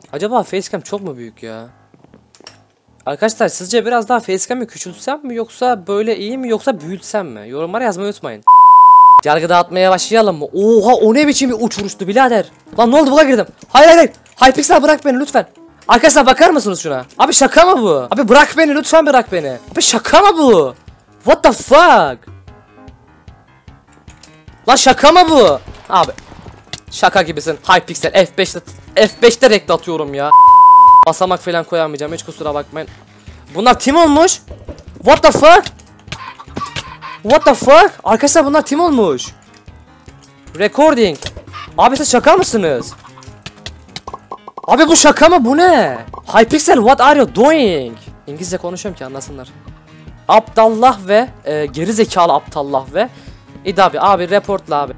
Acaba facecam çok mu büyük ya? Arkadaşlar sizce biraz daha facecam'ı küçültsem mi yoksa böyle iyi mi yoksa büyütsem mi? Yorumlara yazmayı unutmayın. Yargı dağıtmaya başlayalım mı? Oha, o ne biçim bir uçuruştu birader. Lan ne oldu, buna girdim. Hayır hayır. Hypixel bırak beni lütfen. Arkadaşlar bakar mısınız şuna? Abi şaka mı bu? Abi bırak beni lütfen, bırak beni. Abi şaka mı bu? What the fuck? Lan şaka mı bu? Abi şaka gibisin. Hypixel F5'te rekl atıyorum ya. Basamak falan koyamayacağım, hiç kusura bakmayın. Bunlar team olmuş. What the fuck? What the fuck? Arkadaşlar bunlar team olmuş. Recording. Abi siz şaka mısınız? Abi bu şaka mı, bu ne? Hypixel, what are you doing? İngilizce konuşuyorum ki anlasınlar. Aptallah ve geri zekalı aptallah ve İdabi abi reportla abi.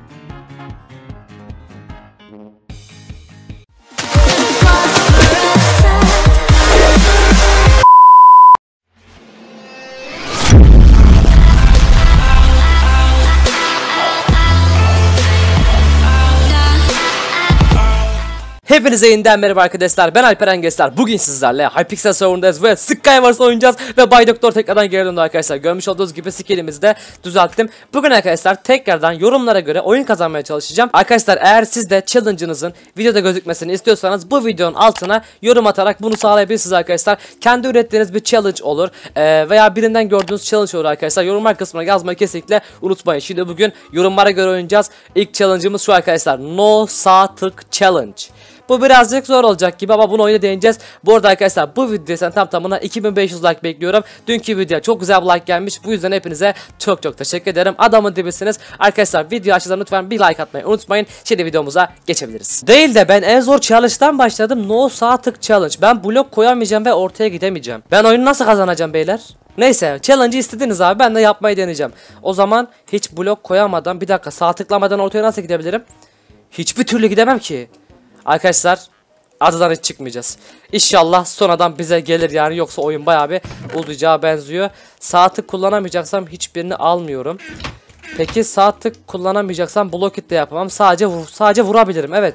Hepinize yeniden merhaba arkadaşlar, ben Alperen Gesler. Bugün sizlerle Hypixel serverındayız ve Skywars oynayacağız ve Bay Doktor tekrardan geri döndü arkadaşlar. Görmüş olduğunuz gibi skillimizi de düzelttim. Bugün arkadaşlar tekrardan yorumlara göre oyun kazanmaya çalışacağım. Arkadaşlar eğer siz de challenge'ınızın videoda gözükmesini istiyorsanız bu videonun altına yorum atarak bunu sağlayabilirsiniz arkadaşlar. Kendi ürettiğiniz bir challenge olur veya birinden gördüğünüz challenge olur arkadaşlar. Yorumlar kısmına yazmayı kesinlikle unutmayın. Şimdi bugün yorumlara göre oynayacağız. İlk challenge'ımız şu arkadaşlar, no sağ tık challenge. Bu birazcık zor olacak gibi ama bunu oyuna değineceğiz. Bu arada arkadaşlar bu videoya tam tamına 2500 like bekliyorum. Dünkü videoya çok güzel bir like gelmiş. Bu yüzden hepinize çok teşekkür ederim. Adamın dibisiniz. Arkadaşlar video açıdan lütfen bir like atmayı unutmayın. Şimdi videomuza geçebiliriz. Değil de ben en zor challenge'dan başladım. No sağ tık challenge. Ben blok koyamayacağım ve ortaya gidemeyeceğim. Ben oyunu nasıl kazanacağım beyler? Neyse, challenge'ı istediniz abi, ben de yapmayı deneyeceğim. O zaman hiç blok koyamadan, bir dakika, sağ tıklamadan ortaya nasıl gidebilirim? Hiçbir türlü gidemem ki. Arkadaşlar adadan hiç çıkmayacağız. İnşallah sonradan bize gelir yani, yoksa oyun bayağı bir uzayacağı benziyor. Sağ tık kullanamayacaksam hiçbirini almıyorum. Peki sağ tık kullanamayacaksam block hit de yapamam. Sadece vurabilirim, evet.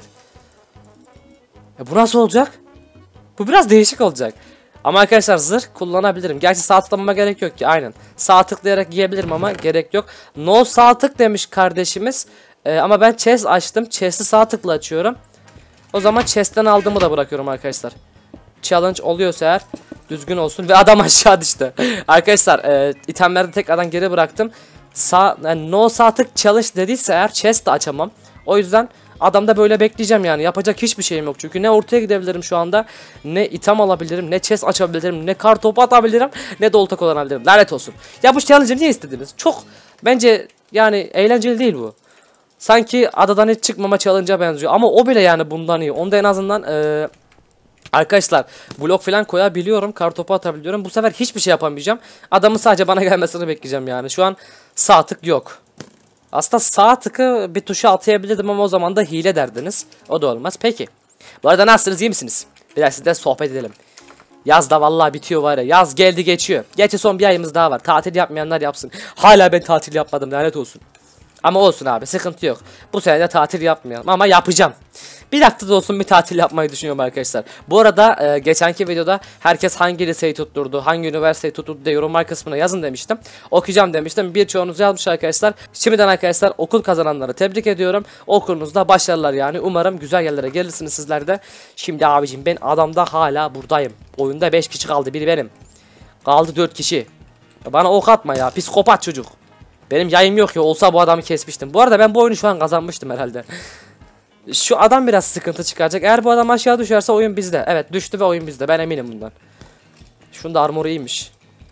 Bu nasıl olacak? Bu biraz değişik olacak. Ama arkadaşlar zırh kullanabilirim. Gerçi sağ tıklamama gerek yok ki, aynen. Sağ tıklayarak yiyebilirim ama gerek yok. No sağ tık demiş kardeşimiz. Ama ben chest açtım. Chest'i sağ tıkla açıyorum. O zaman chest'ten aldığımı da bırakıyorum arkadaşlar. Challenge oluyorsa eğer düzgün olsun ve adam aşağı düştü. Arkadaşlar itemleri de tekrardan geri bıraktım. Yani no sağ tık challenge dediyse eğer chest de açamam. O yüzden adamda böyle bekleyeceğim yani. Yapacak hiçbir şeyim yok çünkü ne ortaya gidebilirim şu anda, ne item alabilirim, ne chest açabilirim, ne kar topu atabilirim, ne de olta kullanabilirim. Lanet olsun. Ya bu challenge'ı niye istediniz? Çok bence yani eğlenceli değil bu. Sanki adadan hiç çıkmama challenge'a benziyor. Ama o bile yani bundan iyi. Onda en azından arkadaşlar blok falan koyabiliyorum. Kartopu atabiliyorum. Bu sefer hiçbir şey yapamayacağım. Adamın sadece bana gelmesini bekleyeceğim yani. Şu an sağ tık yok. Aslında sağ tıkı bir tuşa atayabilirdim ama o zaman da hile derdiniz. O da olmaz. Peki. Bu arada nasılsınız, iyi misiniz? Biraz sizle sohbet edelim. Yaz da vallahi bitiyor var ya. Yaz geldi geçiyor. Gerçi son bir ayımız daha var. Tatil yapmayanlar yapsın. Hala ben tatil yapmadım, lanet olsun. Ama olsun abi, sıkıntı yok. Bu sene de tatil yapmayalım ama yapacağım. Bir haftada olsun bir tatil yapmayı düşünüyorum arkadaşlar. Bu arada geçenki videoda herkes hangi liseyi tutturdu, hangi üniversiteyi tutturdu diye yorumlar kısmına yazın demiştim. Okuyacağım demiştim. Birçoğunuz yazmış arkadaşlar. Şimdiden arkadaşlar okul kazananları tebrik ediyorum. Okulunuzda başarılar yani. Umarım güzel yerlere gelirsiniz sizler de. Şimdi abicim ben adamda hala buradayım. Oyunda 5 kişi kaldı, biri benim. Kaldı 4 kişi. Bana ok atma ya, psikopat çocuk. Benim yayım yok ya, olsa bu adamı kesmiştim. Bu arada ben bu oyunu şu an kazanmıştım herhalde. Şu adam biraz sıkıntı çıkaracak. Eğer bu adam aşağı düşerse oyun bizde. Evet, düştü ve oyun bizde, ben eminim bundan. Şunun da armoru iyiymiş.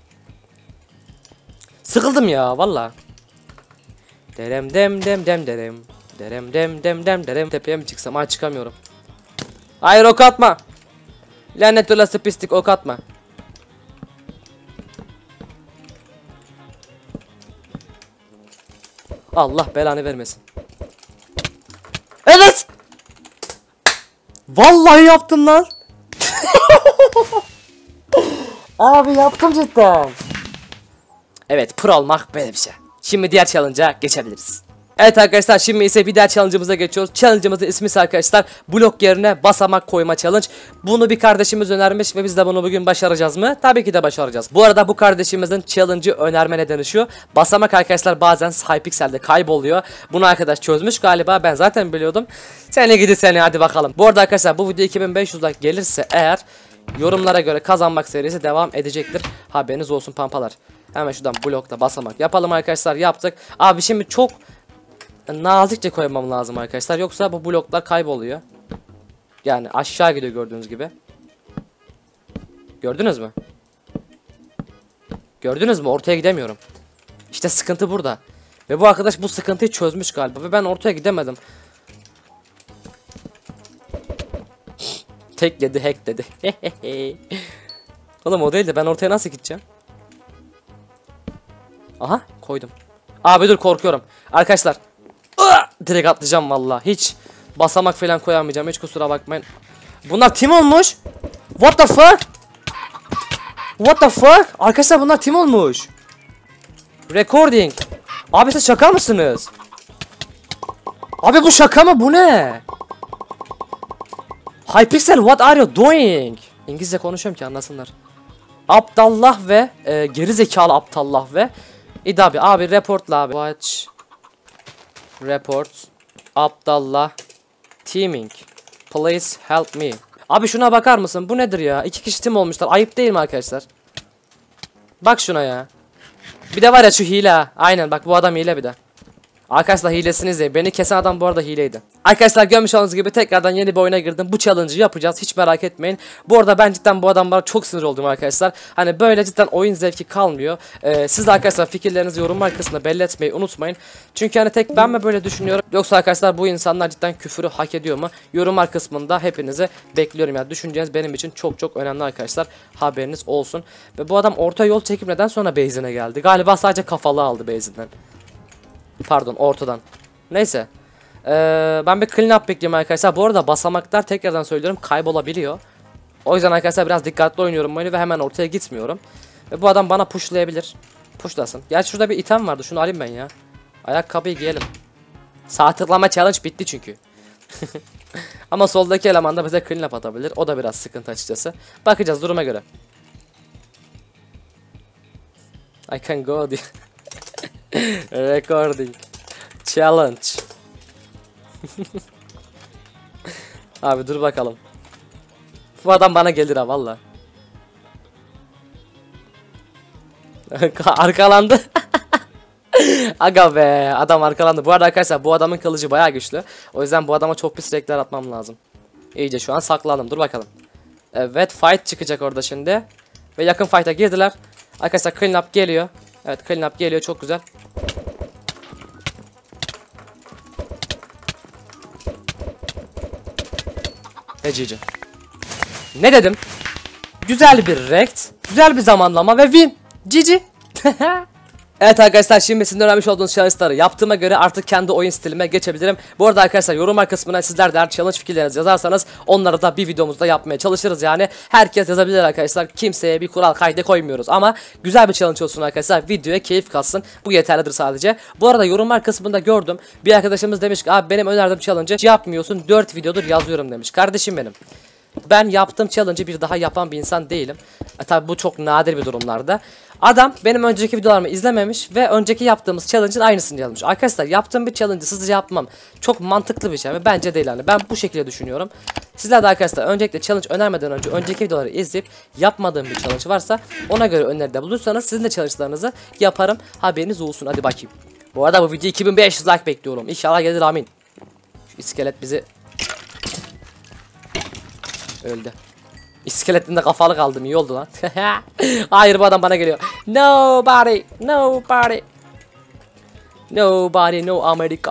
Sıkıldım ya valla. Derem dem dem dem derem. Derem dem dem dem derem. Tepeye mi çıksam? Ay çıkamıyorum. Hayır, ok atma. Lanet olası pislik, ok atma. Allah belanı vermesin. Evet. Vallahi yaptım lan. Abi yaptım cidden. Evet, pro olmak böyle bir şey. Şimdi diğer challenge'a geçebiliriz. Evet arkadaşlar, şimdi ise bir diğer challenge'ımıza geçiyoruz. Challenge'ımızın ismi ise arkadaşlar blok yerine basamak koyma challenge. Bunu bir kardeşimiz önermiş ve biz de bunu bugün başaracağız mı? Tabii ki de başaracağız. Bu arada bu kardeşimizin challenge'ı önerme nedeni şu: basamak arkadaşlar bazen Hypixel'de kayboluyor. Bunu arkadaş çözmüş galiba, ben zaten biliyordum. Seni gidi seni, hadi bakalım. Bu arada arkadaşlar bu video 2500 like gelirse eğer, yorumlara göre kazanmak serisi devam edecektir. Haberiniz olsun pampalar. Hemen şuradan blokta basamak yapalım arkadaşlar, yaptık. Abi şimdi çok nazikçe koymam lazım arkadaşlar, yoksa bu bloklar kayboluyor. Yani aşağı gidiyor gördüğünüz gibi. Gördünüz mü? Gördünüz mü? Ortaya gidemiyorum. İşte sıkıntı burada. Ve bu arkadaş bu sıkıntıyı çözmüş galiba ve ben ortaya gidemedim. Tek yedi, hack dedi. Oğlum o değil de ben ortaya nasıl gideceğim? Aha koydum. Abi dur, korkuyorum. Arkadaşlar direkt atlayacağım vallahi. Hiç basamak falan koyamayacağım. Hiç kusura bakmayın. Bunlar tim olmuş. What the fuck? What the fuck? Arkadaşlar bunlar tim olmuş. Recording. Abi siz şaka mısınız? Abi bu şaka mı? Bu ne? Hypixel, what are you doing? İngilizce konuşuyorum ki anlasınlar. Aptallah ve geri zekalı aptallah ve İdabi abi reportla abi. Watch report aptallah teaming. Please help me. Abi şuna bakar mısın? Bu nedir ya? 2 kişi team olmuşlar. Ayıp değil mi arkadaşlar? Bak şuna ya. Bir de var ya şu hile. Aynen bak, bu adam hile bir de. Arkadaşlar hilesini izleyin. Beni kesen adam bu arada hileydi. Arkadaşlar görmüş olduğunuz gibi tekrardan yeni bir oyuna girdim. Bu challenge'ı yapacağız. Hiç merak etmeyin. Bu arada ben cidden bu adamlara çok sinir oldum arkadaşlar. Hani böyle cidden oyun zevki kalmıyor. Siz de arkadaşlar fikirlerinizi yorumlar kısmında belli etmeyi unutmayın. Çünkü hani tek ben mi böyle düşünüyorum? Yoksa arkadaşlar bu insanlar cidden küfürü hak ediyor mu? Yorumlar kısmında hepinizi bekliyorum. Yani düşünceniz benim için çok çok önemli arkadaşlar. Haberiniz olsun. Ve bu adam orta yol çekip neden sonra base'ine geldi? Galiba sadece kafalı aldı base'inden. Pardon, ortadan. Neyse. Ben bir clean up bekliyorum arkadaşlar. Bu arada basamaklar tekrardan söylüyorum kaybolabiliyor. O yüzden arkadaşlar biraz dikkatli oynuyorum oyunu ve hemen ortaya gitmiyorum. Ve bu adam bana pushlayabilir. Pushlasın. Gerçi şurada bir item vardı. Şunu alayım ben ya. Ayakkabıyı giyelim. Sağ tıklama challenge bitti çünkü. Ama soldaki eleman da bize clean up atabilir. O da biraz sıkıntı açıkçası. Bakacağız duruma göre. I can go diye. Recording challenge. Abi dur bakalım. Bu adam bana gelir ha valla. Arkalandı. Aga be, adam arkalandı. Bu arada arkadaşlar bu adamın kılıcı bayağı güçlü. O yüzden bu adama çok pis rekler atmam lazım. İyice şu an saklandım. Dur bakalım. Evet, fight çıkacak orada şimdi. Ve yakın fight'a girdiler. Arkadaşlar clean up geliyor. Evet, clean up geliyor, çok güzel. Cici. Ne dedim? Güzel bir rekt, güzel bir zamanlama ve win. Cici. Evet arkadaşlar, şimdi sizin öğrenmiş olduğunuz challenge'ları yaptığıma göre artık kendi oyun stilime geçebilirim. Bu arada arkadaşlar yorumlar kısmına sizler de eğer challenge fikirlerinizi yazarsanız onları da bir videomuzda yapmaya çalışırız yani. Herkes yazabilir arkadaşlar. Kimseye bir kural kaydı koymuyoruz ama güzel bir challenge olsun arkadaşlar. Videoya keyif kalsın. Bu yeterlidir sadece. Bu arada yorumlar kısmında gördüm. Bir arkadaşımız demiş ki abi benim önerdiğim challenge'ı yapmıyorsun. 4 videodur yazıyorum demiş. Kardeşim benim. Ben yaptığım challenge'ı bir daha yapan bir insan değilim. Tabi bu çok nadir bir durumlarda. Adam benim önceki videolarımı izlememiş ve önceki yaptığımız challenge'ın aynısını yazmış. Arkadaşlar yaptığım bir challenge'ı sizce yapmam çok mantıklı bir şey mi? Bence değil yani. Ben bu şekilde düşünüyorum. Sizler de arkadaşlar öncelikle challenge önermeden önce önceki videoları izleyip yapmadığım bir challenge varsa ona göre öneride bulursanız sizin de challenge'larınızı yaparım. Haberiniz olsun. Hadi bakayım. Bu arada bu video 2500 like bekliyorum. İnşallah gelir, amin. Şu iskelet bizi öldü. İskeletinde kafalı kaldım, iyi oldu lan. Hayır, bu adam bana geliyor. Nobody, nobody. Nobody, no America.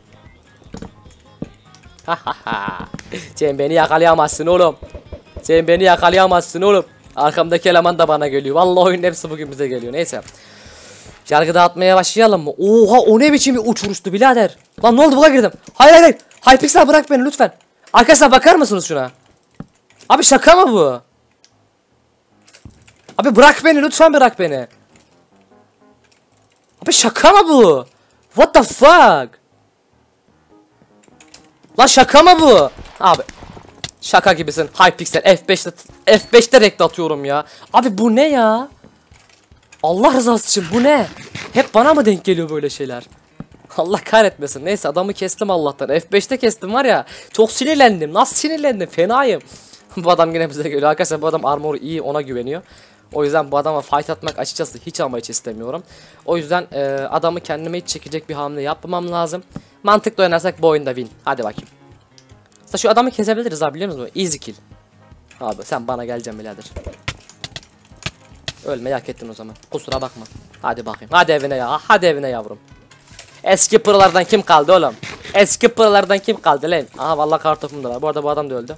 Sen beni yakalayamazsın oğlum. Sen beni yakalayamazsın oğlum. Arkamdaki eleman da bana geliyor. Vallahi oyunun hepsi bugün bize geliyor. Neyse. Yargı dağıtmaya başlayalım mı? Oha, o ne biçim bir uçuruştu birader. Lan ne oldu, buga girdim. Hayır hayır hayır. Hypixel bırak beni lütfen. Arkadaşlar bakar mısınız şuna? Abi şaka mı bu? Abi bırak beni lütfen, bırak beni. Abi şaka mı bu? What the fuck? Lan şaka mı bu? Abi şaka gibisin. Hypixel F5'te renk atıyorum ya. Abi bu ne ya? Allah rızası için bu ne? Hep bana mı denk geliyor böyle şeyler? Allah kahretmesin. Neyse adamı kestim Allah'tan. F5'te kestim var ya. Çok sinirlendim. Nasıl sinirlendim? Fenayım. Bu adam yine bize geliyor. Arkadaşlar bu adam armoru iyi, ona güveniyor. O yüzden bu adama fight atmak açıkçası hiç ama hiç istemiyorum. O yüzden adamı kendime hiç çekecek bir hamle yapmam lazım. Mantıklı oynarsak bu oyunda win. Hadi bakayım. Mesela şu adamı kesebiliriz abi, biliyor musunuz? Easy kill. Abi sen bana geleceksin birader. Ölmeyi hak ettin o zaman. Kusura bakma. Hadi bakayım. Hadi evine ya. Hadi evine yavrum. Eski pırlardan kim kaldı oğlum? Eski pırlardan kim kaldı lan? Aha vallahi kartopum da var. Bu arada bu adam da öldü.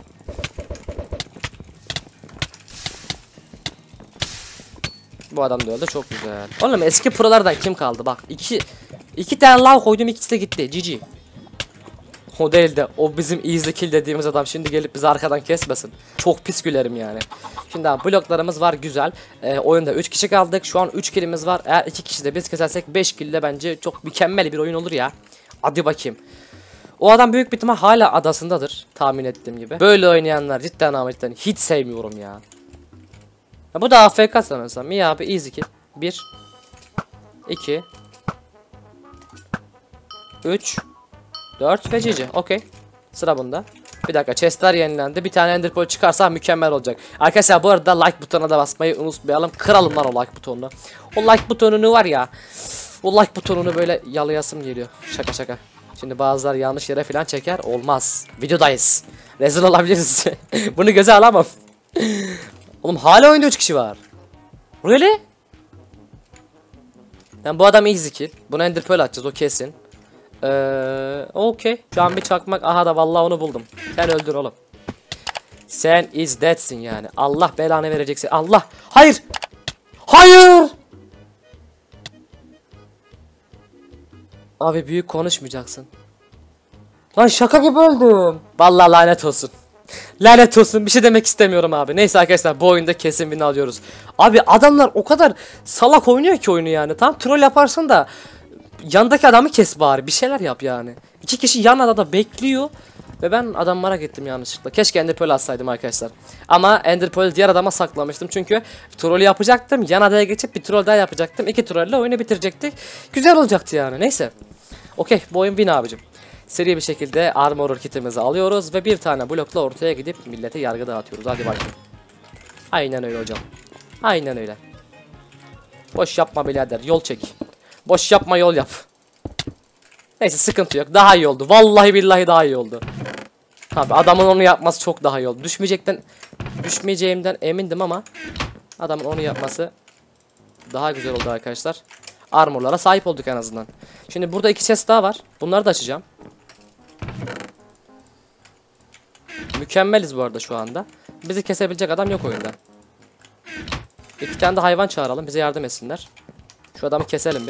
Bu adam da öldü. Çok güzel. Oğlum eski pırlardan kim kaldı? Bak iki tane lav koydum, ikisi de gitti. GG. O değil de o bizim easy kill dediğimiz adam şimdi gelip bizi arkadan kesmesin. Çok pis gülerim yani. Şimdi abi bloklarımız var, güzel. Oyunda 3 kişi kaldık. Şu an 3 killimiz var. Eğer 2 kişi de biz kesersek 5 kill de bence çok mükemmel bir oyun olur ya. Hadi bakayım. O adam büyük bir ihtimal hala adasındadır. Tahmin ettiğim gibi. Böyle oynayanlar cidden ama cidden hiç sevmiyorum ya. Bu da AFK sanırsam. İyi abi, easy kill. 1 2 3 4 ve GG. Okey. Sıra bunda. Bir dakika, chestler yenilendi. Bir tane ender pearl çıkarsa mükemmel olacak. Arkadaşlar bu arada like butonuna da basmayı unutmayalım. Kıralım lan o like butonunu. O like butonunu var ya. O like butonunu böyle yalayasım geliyor. Şaka şaka. Şimdi bazılar yanlış yere falan çeker. Olmaz. Videodayız. Rezil olabiliriz. Bunu göze alamam. Oğlum hala oyunda 3 kişi var. Really? Yani bu adam easy kill. Buna ender pearl atacağız, o kesin. Okey. Şu an bir çakmak. Aha da vallahi onu buldum. Sen öldür oğlum. Sen is deadsin yani. Allah belanı vereceksin. Allah. Hayır. Hayır. Abi büyük konuşmayacaksın. Lan şaka gibi öldüm. Vallahi lanet olsun. Lanet olsun, bir şey demek istemiyorum abi. Neyse arkadaşlar, bu oyunda kesin win alıyoruz. Abi adamlar o kadar salak oynuyor ki oyunu yani. Tam troll yaparsın da yandaki adamı kes bari, bir şeyler yap yani. 2 kişi yan adada bekliyor ve ben adamlara gittim yanlışlıkla. Keşke ender pearl atsaydım arkadaşlar. Ama ender pearl diğer adama saklamıştım çünkü troll yapacaktım. Yan adaya geçip bir troll daha yapacaktım. 2 troll ile oyunu bitirecektik. Güzel olacaktı yani. Neyse. Okey, bu oyun win abicim. Seri bir şekilde armor kitimizi alıyoruz ve bir tane blokla ortaya gidip millete yargı dağıtıyoruz. Hadi bakayım. Aynen öyle hocam. Aynen öyle. Boş yapma birader, yol çek. Boş yapma, yol yap. Neyse sıkıntı yok. Daha iyi oldu. Vallahi billahi daha iyi oldu. Abi adamın onu yapması çok daha iyi oldu. Düşmeyeceğimden emindim ama adamın onu yapması daha güzel oldu arkadaşlar. Armorlara sahip olduk en azından. Şimdi burada 2 chest daha var. Bunları da açacağım. Mükemmeliz bu arada şu anda. Bizi kesebilecek adam yok oyunda. 2 tane de hayvan çağıralım, bize yardım etsinler. Şu adamı keselim bir.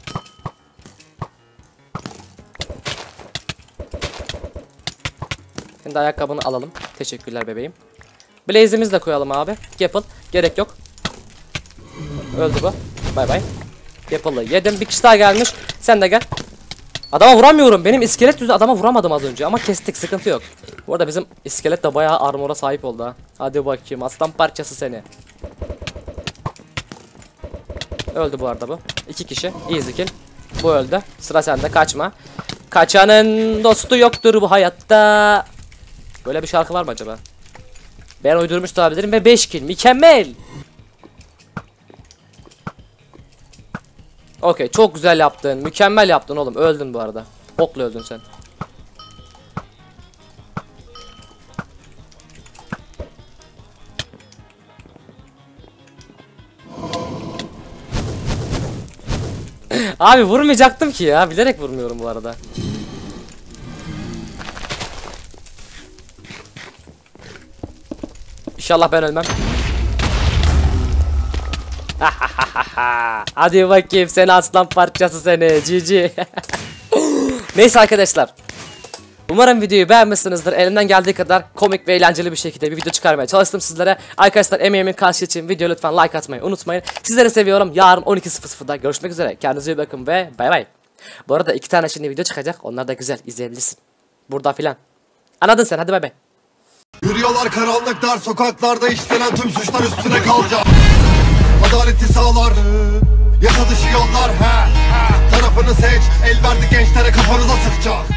Şimdi ayakkabını alalım. Teşekkürler bebeğim. Blaze'imizi de koyalım abi. Gapple. Gerek yok. Öldü bu. Bay bay. Gapple'ı yedim. Bir kişi daha gelmiş. Sen de gel. Adama vuramıyorum. Benim iskelet yüzü adama vuramadım az önce. Ama kestik. Sıkıntı yok. Bu arada bizim iskelet de bayağı armora sahip oldu ha. Hadi bakayım. Aslan parçası seni. Öldü bu arada bu. 2 kişi. Easy kill. Bu öldü. Sıra sende. Kaçma. Kaçanın dostu yoktur bu hayatta. Böyle bir şarkı var mı acaba? Ben uydurmuş da olabilirim ve 5 kill. Mükemmel. Okey, çok güzel yaptın. Mükemmel yaptın oğlum. Öldün bu arada. Okla öldün sen. Abi vurmayacaktım ki ya. Bilerek vurmuyorum bu arada. İnşallah ben ölmem. Hadi bakayım seni aslan parçası seni. GG. Neyse arkadaşlar. Umarım videoyu beğenmişsinizdir. Elimden geldiği kadar komik ve eğlenceli bir şekilde bir video çıkarmaya çalıştım sizlere. Arkadaşlar emeğimin karşı için video lütfen like atmayı unutmayın. Sizleri seviyorum. Yarın 12.00'da görüşmek üzere. Kendinize iyi bakın ve bay bay. Bu arada 2 tane şimdi video çıkacak. Onlar da güzel, izleyebilirsin. Burada filan. Anladın sen, hadi bay bay. Yürüyorlar karanlık dar sokaklarda, işlenen tüm suçlar üstüne kalacak. Adaleti sağlar, yasa dışı yollar. Tarafını seç, el verdi gençlere, kafanıza sıkacak.